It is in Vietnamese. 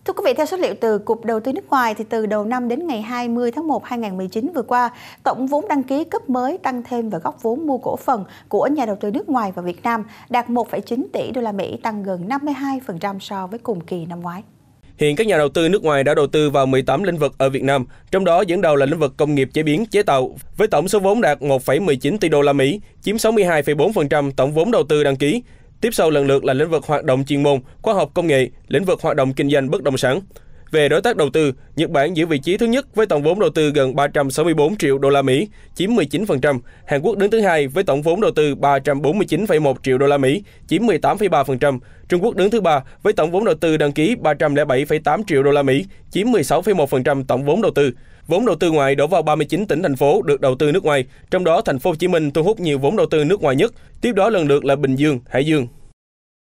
Thưa quý vị, theo số liệu từ Cục Đầu tư nước ngoài, thì từ đầu năm đến ngày 20 tháng 1 2019 vừa qua, tổng vốn đăng ký cấp mới tăng thêm và góp vốn mua cổ phần của nhà đầu tư nước ngoài vào Việt Nam đạt 1,9 tỷ đô la Mỹ, tăng gần 52% so với cùng kỳ năm ngoái. Hiện các nhà đầu tư nước ngoài đã đầu tư vào 18 lĩnh vực ở Việt Nam, trong đó dẫn đầu là lĩnh vực công nghiệp chế biến chế tạo, với tổng số vốn đạt 1,19 tỷ đô la Mỹ, chiếm 62,4% tổng vốn đầu tư đăng ký. Tiếp sau lần lượt là lĩnh vực hoạt động chuyên môn, khoa học công nghệ, lĩnh vực hoạt động kinh doanh bất động sản. Về đối tác đầu tư, Nhật Bản giữ vị trí thứ nhất với tổng vốn đầu tư gần 364 triệu đô la Mỹ, chiếm 19%. Hàn Quốc đứng thứ hai với tổng vốn đầu tư 349,1 triệu đô la Mỹ, chiếm 18,3%. Trung Quốc đứng thứ ba với tổng vốn đầu tư đăng ký 307,8 triệu đô la Mỹ, chiếm 16,1% tổng vốn đầu tư. Vốn đầu tư ngoài đổ vào 39 tỉnh thành phố được đầu tư nước ngoài, trong đó thành phố Hồ Chí Minh thu hút nhiều vốn đầu tư nước ngoài nhất, tiếp đó lần lượt là Bình Dương, Hải Dương.